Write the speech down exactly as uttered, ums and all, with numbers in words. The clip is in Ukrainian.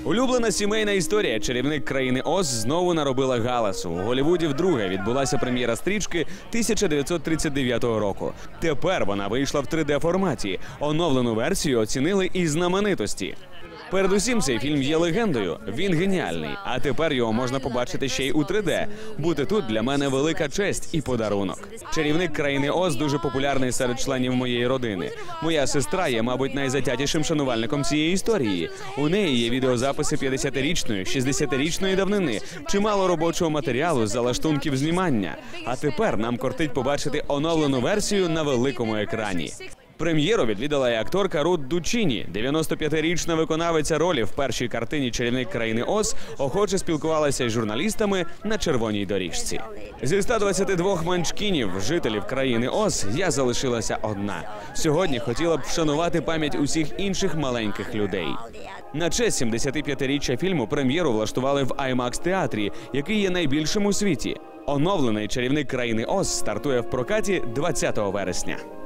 Улюблена сімейна історія «Чарівник країни Оз» знову наробила галасу. У Голлівуді вдруге відбулася прем'єра стрічки тисяча дев'ятсот тридцять дев'ятого року. Тепер вона вийшла в три де форматі. Оновлену версію оцінили і знаменитості. Передусім, цей фільм є легендою. Він геніальний. А тепер його можна побачити ще й у три де. Бути тут для мене велика честь і подарунок. «Чарівник країни Оз» дуже популярний серед членів моєї родини. Моя сестра є, мабуть, найзатятішим шанувальником цієї історії. У неї є відеозаписи п'ятдесятирічної, шістдесятирічної давнини, чимало робочого матеріалу, залаштунків знімання. А тепер нам кортить побачити оновлену версію на великому екрані. Прем'єру відвідала і акторка Рут Дучіні. дев'яностоп'ятирічна виконавиця ролі в першій картині «Чарівник країни Оз» охоче спілкувалася із журналістами на червоній доріжці. Зі ста двадцяти двох манчкінів, жителів країни Оз, я залишилася одна. Сьогодні хотіла б вшанувати пам'ять усіх інших маленьких людей. На честь сімдесятип'ятиріччя фільму прем'єру влаштували в аймакс-театрі, який є найбільшим у світі. Оновлений «Чарівник країни Оз» стартує в прокаті двадцятого вересня.